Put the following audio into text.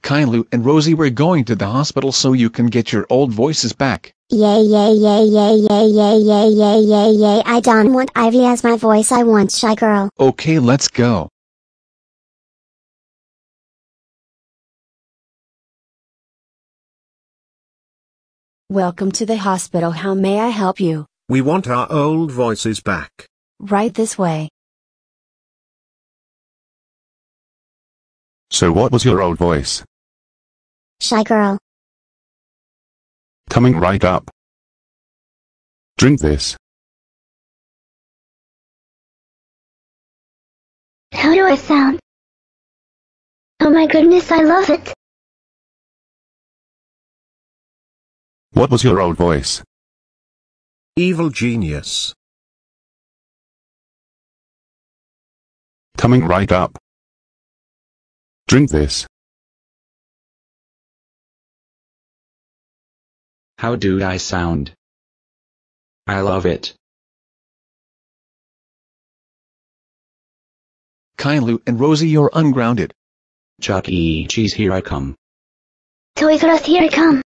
Kylo and Rosie, we're going to the hospital so you can get your old voices back. Yay yay yay yay yay yay yay yay yay yay. I don't want Ivy as my voice, I want Shy Girl. Okay, let's go. Welcome to the hospital. How may I help you? We want our old voices back. Right this way. So what was your old voice? Shy Girl. Coming right up. Drink this. How do I sound? Oh my goodness, I love it. What was your old voice? Evil genius. Coming right up. Drink this. How do I sound? I love it. Kylo and Rosie, you're ungrounded. Chuck E. Cheese, here I come. Toys R Us, here I come.